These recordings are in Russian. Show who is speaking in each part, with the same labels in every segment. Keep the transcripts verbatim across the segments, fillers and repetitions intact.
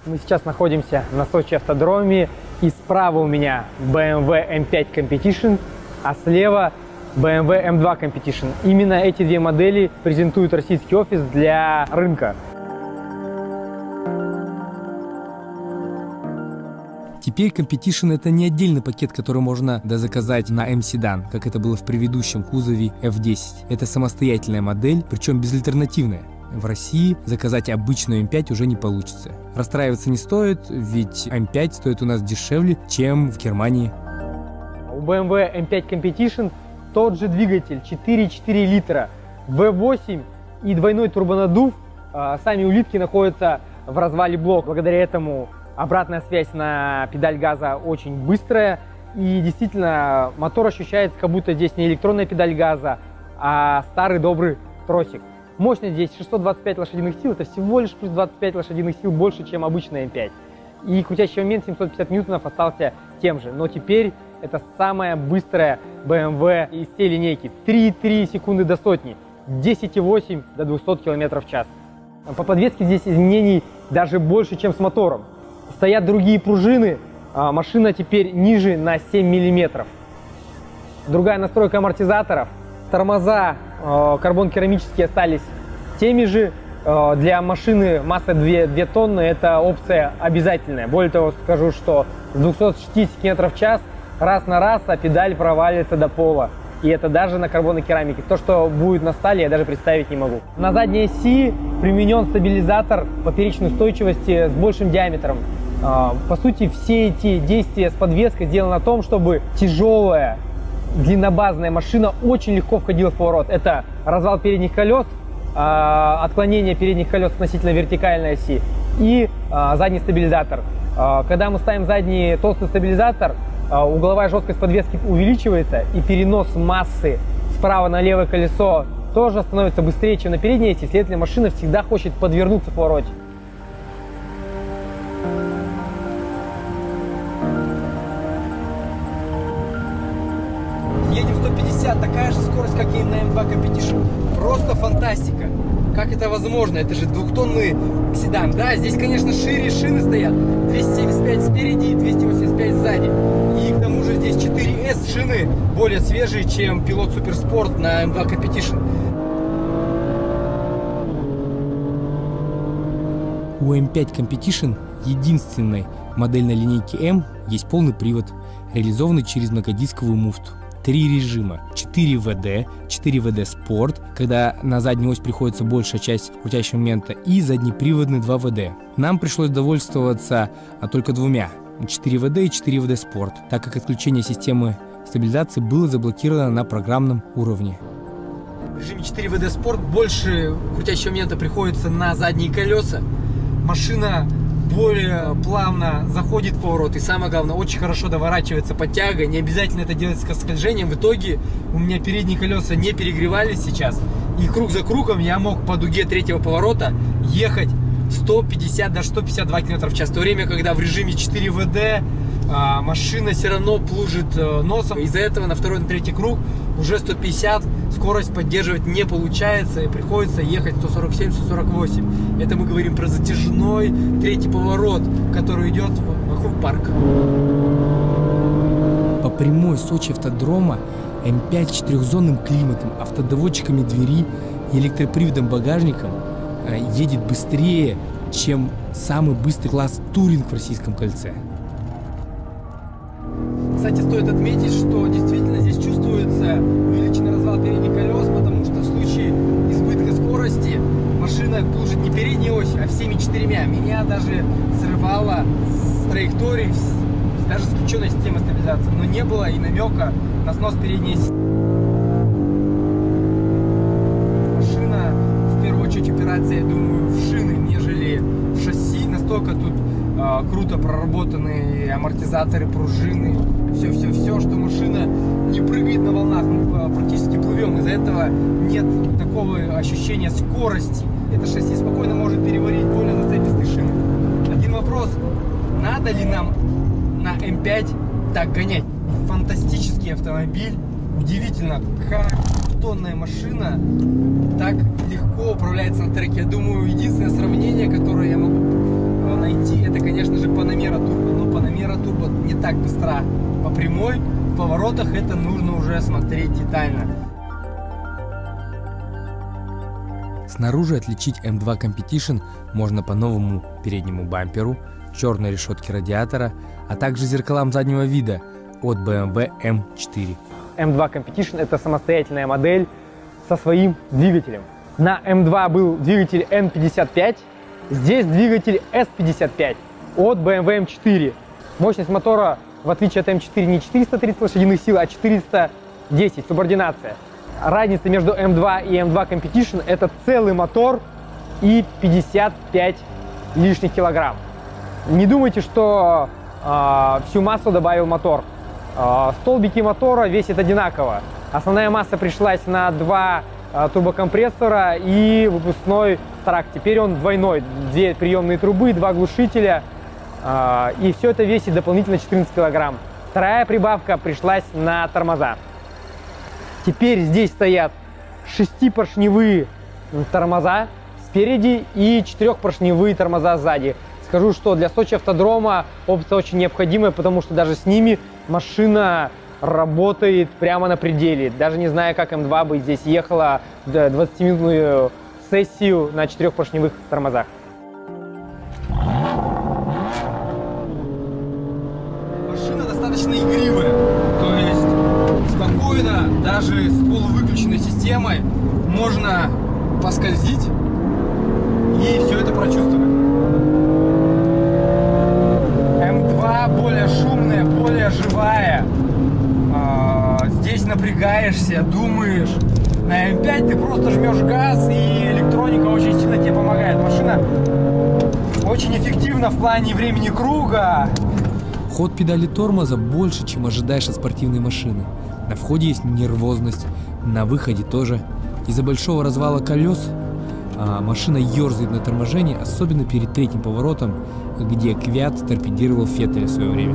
Speaker 1: Мы сейчас находимся на Сочи автодроме, и справа у меня бэ эм вэ эм пять Competition, а слева бэ эм вэ эм два Competition. Именно эти две модели презентует российский офис для рынка.
Speaker 2: Теперь Competition — это не отдельный пакет, который можно дозаказать на M-седан, как это было в предыдущем кузове эф десять. Это самостоятельная модель, причем безальтернативная. В России заказать обычную эм пять уже не получится. Расстраиваться не стоит, ведь эм пять стоит у нас дешевле, чем в Германии.
Speaker 1: У бэ эм вэ эм пять Competition тот же двигатель четыре и четыре литра, вэ восемь и двойной турбонаддув. Сами улитки находятся в развале блока. Благодаря этому обратная связь на педаль газа очень быстрая. И действительно, мотор ощущается, как будто здесь не электронная педаль газа, а старый добрый тросик. Мощность здесь шестьсот двадцать пять лошадиных сил, это всего лишь плюс двадцать пять лошадиных сил больше, чем обычная эм пять. И крутящий момент семьсот пятьдесят ньютонов остался тем же. Но теперь это самая быстрая бэ эм вэ из всей линейки. три и три секунды до сотни, десять и восемь до двухсот километров в час. По подвеске здесь изменений даже больше, чем с мотором. Стоят другие пружины, а машина теперь ниже на семь миллиметров. Другая настройка амортизаторов. Тормоза э, карбон-керамические остались теми же. Э, для машины масса две тонны это опция обязательная. Более того, скажу, что с двухсот шестидесяти километров в час раз на раз, а педаль провалится до пола. И это даже на карбонокерамике. То, что будет на стали, я даже представить не могу. На задней оси применен стабилизатор поперечной устойчивости с большим диаметром. Э, по сути, все эти действия с подвеской сделаны на том, чтобы тяжелая длиннобазная машина очень легко входила в поворот. Это развал передних колес, отклонение передних колес относительно вертикальной оси и задний стабилизатор. Когда мы ставим задний толстый стабилизатор, угловая жесткость подвески увеличивается, и перенос массы справа на левое колесо тоже становится быстрее, чем на передней оси. Следовательно, машина всегда хочет подвернуться в повороте.
Speaker 2: Едем сто пятьдесят, такая же скорость, как и на эм два Competition. Просто фантастика. Как это возможно? Это же двухтонный седан. Да, здесь, конечно, шире шины стоят. двести семьдесят пять спереди и двести восемьдесят пять сзади. И к тому же здесь четыре эс шины более свежие, чем пилот Суперспорт на эм два Competition. У эм пять Competition, единственной модельной линейки M, есть полный привод, реализованный через многодисковую муфту. Три режима: четыре вэ дэ, четыре вэ дэ Sport, когда на заднюю ось приходится большая часть крутящего момента, и заднеприводный два вэ дэ. Нам пришлось довольствоваться а, только двумя: четыре вэ дэ и четыре вэ дэ Sport, так как отключение системы стабилизации было заблокировано на программном уровне. В режиме четыре вэ дэ Sport больше крутящего момента приходится на задние колеса. Машина более плавно заходит в поворот, и самое главное, очень хорошо доворачивается под тягой. Не обязательно это делать с скольжением. В итоге у меня передние колеса не перегревались сейчас, и круг за кругом я мог по дуге третьего поворота ехать сто пятьдесят, даже сто пятьдесят два километра в час. В то время, когда в режиме четыре вэ дэ а, машина все равно плужит а, носом. Из-за этого на второй, на третий круг уже сто пятьдесят скорость поддерживать не получается, и приходится ехать сто сорок семь — сто сорок восемь. Это мы говорим про затяжной третий поворот, который идет вокруг парка. По прямой Сочи автодрома эм пять с четырехзонным климатом, автодоводчиками двери и электроприводом багажником едет быстрее, чем самый быстрый класс Туринг в российском кольце. Кстати, стоит отметить, что действительно здесь чувствуется увеличенный развал передних колес, потому что в случае избытка скорости машина плужит не передней осью, а всеми четырьмя. Меня даже срывало с траектории, даже с включенной системой стабилизации, но не было и намека на снос передней оси. Машина в первую очередь упирается, я думаю, в шины, нежели в шасси. Настолько тут э, круто проработаны амортизаторы, пружины, все-все-все, что машина не прыгает на волнах, мы практически плывем. Из-за этого нет такого ощущения скорости. Это шасси спокойно может переварить более зацепистые шины. Один вопрос: надо ли нам на эм пять так гонять? Фантастический автомобиль. Удивительно, как тонная машина так легко управляется на треке. Я думаю, единственное сравнение, которое я могу найти, это
Speaker 1: так быстра по прямой, в поворотах это нужно уже смотреть детально.
Speaker 2: Снаружи отличить эм два Competition можно по новому переднему бамперу, черной решетке радиатора, а также зеркалам заднего вида от бэ эм вэ эм четыре.
Speaker 1: эм два Competition это самостоятельная модель со своим двигателем. На эм два был двигатель эн пятьдесят пять, здесь двигатель эс пятьдесят пять от бэ эм вэ эм четыре. Мощность мотора, в отличие от эм четыре, не четыреста тридцать лошадиных сил, а четыреста десять, субординация. Разница между эм два и эм два Competition это целый мотор и пятьдесят пять лишних килограмм. Не думайте, что э, всю массу добавил мотор. Э, столбики мотора весят одинаково. Основная масса пришлась на два э, турбокомпрессора и выпускной трак. Теперь он двойной. Две приемные трубы, два глушителя. Э, и все это весит дополнительно четырнадцать килограмм. Вторая прибавка пришлась на тормоза. Теперь здесь стоят шестипоршневые тормоза спереди и четырехпоршневые тормоза сзади. Скажу, что для Сочи автодрома опция очень необходимая, потому что даже с ними машина работает прямо на пределе. Даже не зная, как эм два бы здесь ехала двадцатиминутную сессию на четырехпоршневых тормозах. Машина достаточно игривая, то есть спокойно, даже с полувыключенной системой, можно поскользить и все это прочувствовать. эм два более шумная, более живая. Здесь напрягаешься, думаешь. На эм пять ты просто жмешь газ, и электроника очень сильно тебе помогает. Машина очень эффективна в плане времени круга.
Speaker 2: Ход педали тормоза больше, чем ожидаешь от спортивной машины. На входе есть нервозность, на выходе тоже. Из-за большого развала колес а, машина ерзает на торможении, особенно перед третьим поворотом, где Квят торпедировал Феттеля в свое время.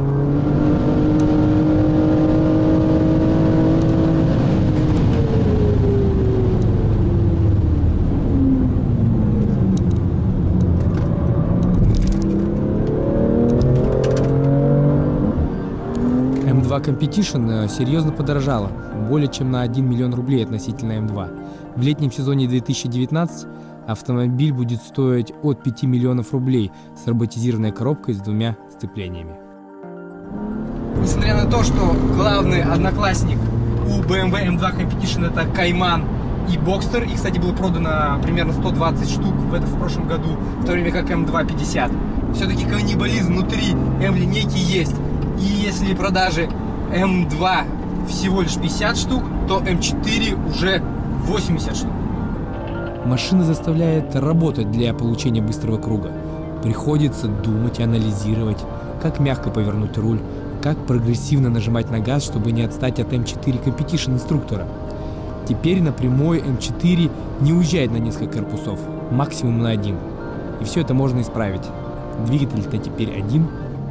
Speaker 2: эм два Competition серьезно подорожала, более чем на один миллион рублей относительно эм два. В летнем сезоне две тысячи девятнадцатого автомобиль будет стоить от пяти миллионов рублей с роботизированной коробкой с двумя сцеплениями.
Speaker 1: Несмотря на то, что главный одноклассник у бэ эм вэ эм два Competition это Кайман и Бокстер, и, кстати, было продано примерно сто двадцать штук в, это, в прошлом году, в то время как эм два пятьдесят. Все-таки каннибализм внутри эм-линейки есть. И если продажи эм два всего лишь пятьдесят штук, то эм четыре уже восемьдесят штук.
Speaker 2: Машина заставляет работать для получения быстрого круга. Приходится думать и анализировать, как мягко повернуть руль, как прогрессивно нажимать на газ, чтобы не отстать от эм четыре Competition инструктора. Теперь на прямой эм четыре не уезжает на несколько корпусов, максимум на один. И все это можно исправить. Двигатель-то теперь один.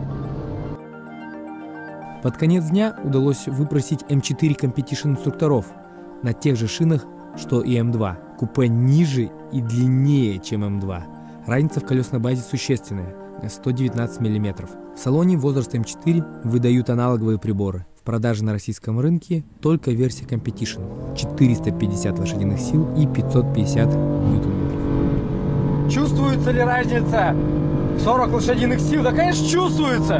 Speaker 2: Под конец дня удалось выпросить эм четыре Competition инструкторов на тех же шинах, что и эм два. Купе ниже и длиннее, чем эм два. Разница в колесной базе существенная – сто девятнадцать миллиметров. В салоне возраст эм четыре выдают аналоговые приборы. В продаже на российском рынке только версия Competition. четыреста пятьдесят лошадиных сил и пятьсот пятьдесят ньютон-метров.
Speaker 1: Чувствуется ли разница в сорок лошадиных сил? Да, конечно, чувствуется!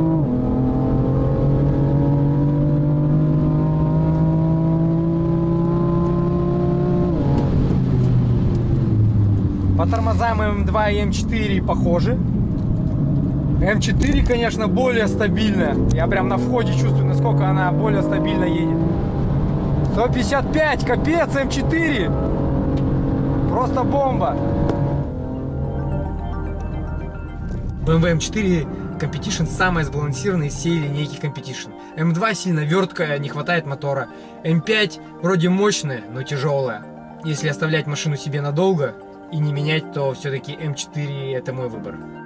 Speaker 1: По тормозам эм два и эм четыре похожи. эм четыре, конечно, более стабильная. Я прям на входе чувствую, насколько она более стабильно едет. сто пятьдесят пять, капец, эм четыре. Просто бомба. бэ эм вэ эм четыре Competition самая сбалансированная из всей линейки Competition. эм два сильно верткая, не хватает мотора. эм пять вроде мощная, но тяжелая. Если оставлять машину себе надолго и не менять, то все-таки эм четыре это мой выбор.